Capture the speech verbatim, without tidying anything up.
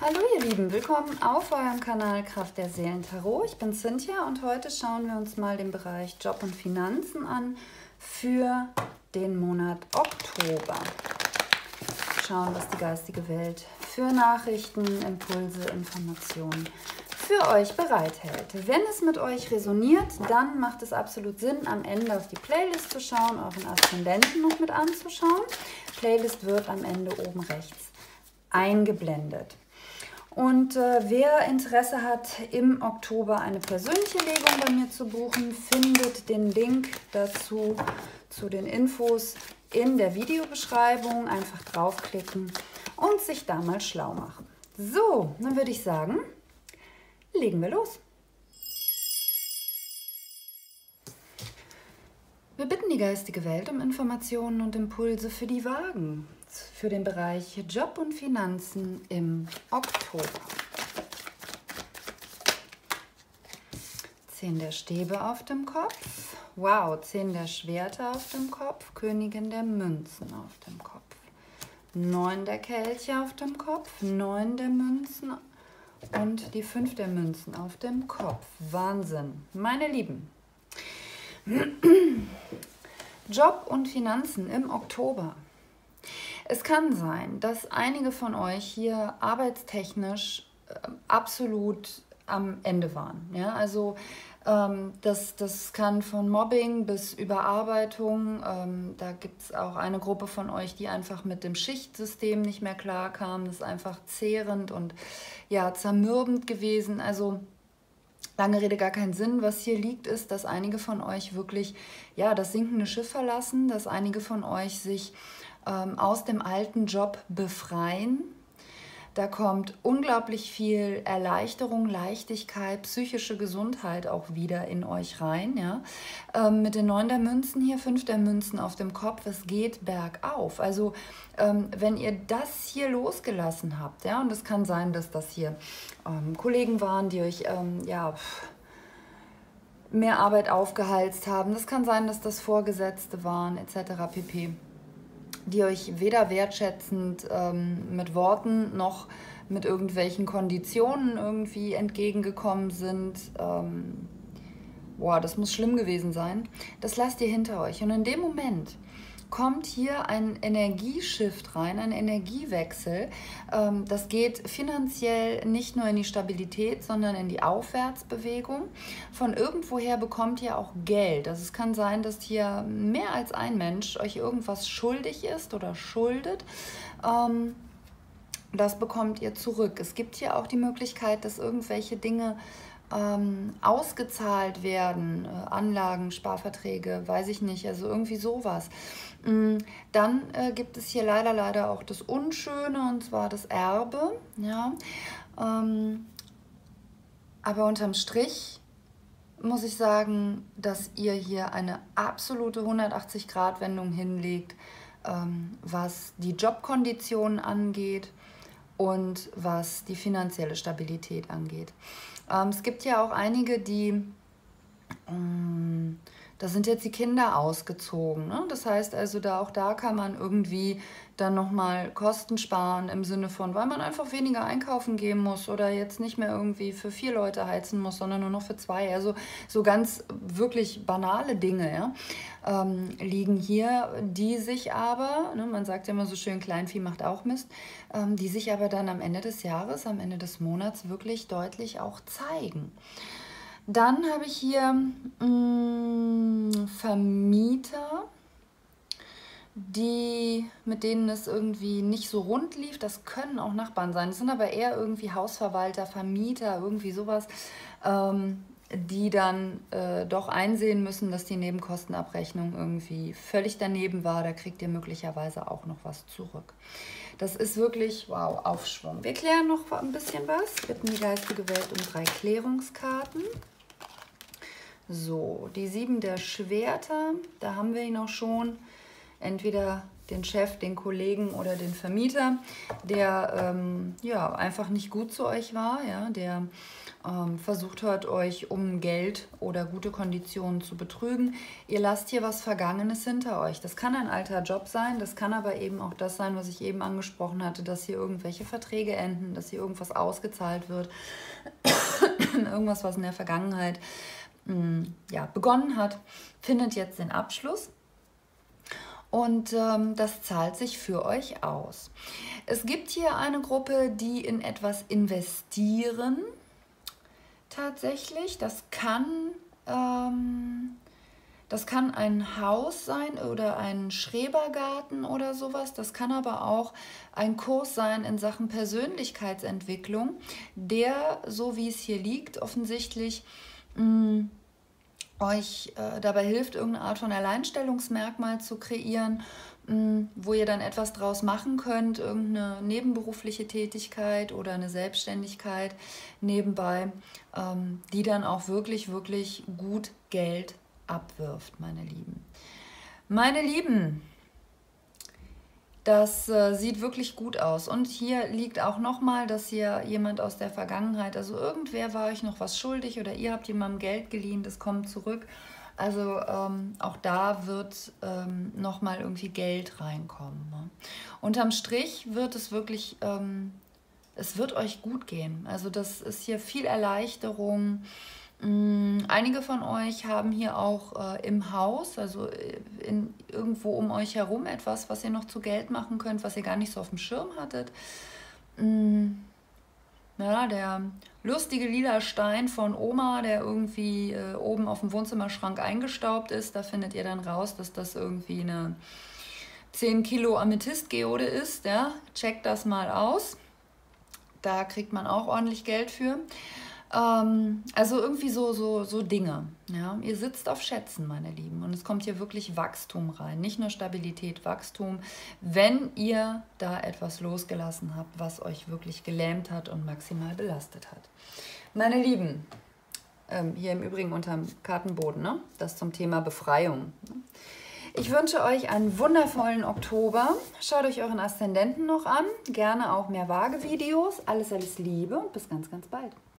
Hallo ihr Lieben, willkommen auf eurem Kanal Kraft der Seelen Tarot. Ich bin Cynthia und heute schauen wir uns mal den Bereich Job und Finanzen an für den Monat Oktober. Schauen, was die geistige Welt für Nachrichten, Impulse, Informationen für euch bereithält. Wenn es mit euch resoniert, dann macht es absolut Sinn, am Ende auf die Playlist zu schauen, euren Aszendenten noch mit anzuschauen. Playlist wird am Ende oben rechts eingeblendet. Und äh, wer Interesse hat, im Oktober eine persönliche Legung bei mir zu buchen, findet den Link dazu zu den Infos in der Videobeschreibung. Einfach draufklicken und sich da mal schlau machen. So, dann würde ich sagen, legen wir los. Wir bitten die geistige Welt um Informationen und Impulse für die Waagen, für den Bereich Job und Finanzen im Oktober. Zehn der Stäbe auf dem Kopf. Wow, Zehn der Schwerter auf dem Kopf. Königin der Münzen auf dem Kopf. Neun der Kelche auf dem Kopf. Neun der Münzen und die Fünf der Münzen auf dem Kopf. Wahnsinn. Meine Lieben. Job und Finanzen im Oktober. Es kann sein, dass einige von euch hier arbeitstechnisch äh, absolut am Ende waren. Ja? Also ähm, das, das kann von Mobbing bis Überarbeitung. Ähm, da gibt es auch eine Gruppe von euch, die einfach mit dem Schichtsystem nicht mehr klarkam. Das ist einfach zehrend und ja, zermürbend gewesen. Also lange Rede, gar keinen Sinn. Was hier liegt, ist, dass einige von euch wirklich ja, das sinkende Schiff verlassen, dass einige von euch sich ähm, aus dem alten Job befreien. Da kommt unglaublich viel Erleichterung, Leichtigkeit, psychische Gesundheit auch wieder in euch rein. Ja? Ähm, mit den neun der Münzen hier, fünf der Münzen auf dem Kopf, es geht bergauf. Also ähm, wenn ihr das hier losgelassen habt, ja, und es kann sein, dass das hier ähm, Kollegen waren, die euch ähm, ja, mehr Arbeit aufgehalst haben. Das kann sein, dass das Vorgesetzte waren, et cetera pp., die euch weder wertschätzend ähm, mit Worten noch mit irgendwelchen Konditionen irgendwie entgegengekommen sind. Ähm, boah, das muss schlimm gewesen sein. Das lasst ihr hinter euch. Und in dem Moment kommt hier ein Energieshift rein, ein Energiewechsel. Ähm, das geht finanziell nicht nur in die Stabilität, sondern in die Aufwärtsbewegung. Von irgendwoher bekommt ihr auch Geld. Also es kann sein, dass hier mehr als ein Mensch euch irgendwas schuldig ist oder schuldet. Ähm, das bekommt ihr zurück. Es gibt hier auch die Möglichkeit, dass irgendwelche Dinge ähm, ausgezahlt werden, äh, Anlagen, Sparverträge, weiß ich nicht, also irgendwie sowas. Mm, dann äh, gibt es hier leider, leider auch das Unschöne, und zwar das Erbe. Ja? Ähm, aber unterm Strich muss ich sagen, dass ihr hier eine absolute hundertachtzig Grad Wendung hinlegt, ähm, was die Jobkonditionen angeht und was die finanzielle Stabilität angeht. Ähm, es gibt ja auch einige, die, ähm, da sind jetzt die Kinder ausgezogen. Ne? Das heißt also, da auch da kann man irgendwie dann nochmal Kosten sparen im Sinne von, weil man einfach weniger einkaufen gehen muss oder jetzt nicht mehr irgendwie für vier Leute heizen muss, sondern nur noch für zwei. Also so ganz wirklich banale Dinge, ja, ähm, liegen hier, die sich aber, ne, man sagt ja immer so schön, Kleinvieh macht auch Mist, ähm, die sich aber dann am Ende des Jahres, am Ende des Monats wirklich deutlich auch zeigen. Dann habe ich hier mh, Vermieter, die, mit denen es irgendwie nicht so rund lief. Das können auch Nachbarn sein. Das sind aber eher irgendwie Hausverwalter, Vermieter, irgendwie sowas, ähm, die dann äh, doch einsehen müssen, dass die Nebenkostenabrechnung irgendwie völlig daneben war. Da kriegt ihr möglicherweise auch noch was zurück. Das ist wirklich, wow, Aufschwung. Wir klären noch ein bisschen was. Bitten die geistige Welt um drei Klärungskarten. So, die sieben der Schwerter, da haben wir ihn auch schon. Entweder den Chef, den Kollegen oder den Vermieter, der ähm, ja, einfach nicht gut zu euch war, ja, der ähm, versucht hat, euch um Geld oder gute Konditionen zu betrügen. Ihr lasst hier was Vergangenes hinter euch. Das kann ein alter Job sein, das kann aber eben auch das sein, was ich eben angesprochen hatte, dass hier irgendwelche Verträge enden, dass hier irgendwas ausgezahlt wird, irgendwas, was in der Vergangenheit mh, ja, begonnen hat, findet jetzt den Abschluss. Und ähm, das zahlt sich für euch aus. Es gibt hier eine Gruppe, die in etwas investieren. Tatsächlich, das kann, ähm, das kann ein Haus sein oder ein Schrebergarten oder sowas. Das kann aber auch ein Kurs sein in Sachen Persönlichkeitsentwicklung, der, so wie es hier liegt, offensichtlich mh, euch äh, dabei hilft, irgendeine Art von Alleinstellungsmerkmal zu kreieren, mh, wo ihr dann etwas draus machen könnt, irgendeine nebenberufliche Tätigkeit oder eine Selbstständigkeit nebenbei, ähm, die dann auch wirklich, wirklich gut Geld abwirft, meine Lieben. Meine Lieben, das äh, sieht wirklich gut aus. Und hier liegt auch nochmal, dass hier jemand aus der Vergangenheit, also irgendwer war euch noch was schuldig oder ihr habt jemandem Geld geliehen, das kommt zurück. Also ähm, auch da wird ähm, nochmal irgendwie Geld reinkommen. Ne? Unterm Strich wird es wirklich, ähm, es wird euch gut gehen. Also das ist hier viel Erleichterung. Einige von euch haben hier auch äh, im Haus, also in, irgendwo um euch herum etwas, was ihr noch zu Geld machen könnt, was ihr gar nicht so auf dem Schirm hattet. Ja, der lustige lila Stein von Oma, der irgendwie äh, oben auf dem Wohnzimmerschrank eingestaubt ist, da findet ihr dann raus, dass das irgendwie eine zehn Kilo Amethystgeode ist. Ja? Checkt das mal aus. Da kriegt man auch ordentlich Geld für. Also irgendwie so, so, so Dinge. Ja? Ihr sitzt auf Schätzen, meine Lieben. Und es kommt hier wirklich Wachstum rein. Nicht nur Stabilität, Wachstum. Wenn ihr da etwas losgelassen habt, was euch wirklich gelähmt hat und maximal belastet hat. Meine Lieben, ähm, hier im Übrigen unterm Kartenboden, ne? Das zum Thema Befreiung. Ich wünsche euch einen wundervollen Oktober. Schaut euch euren Aszendenten noch an. Gerne auch mehr Waage-Videos. Alles, alles Liebe und bis ganz, ganz bald.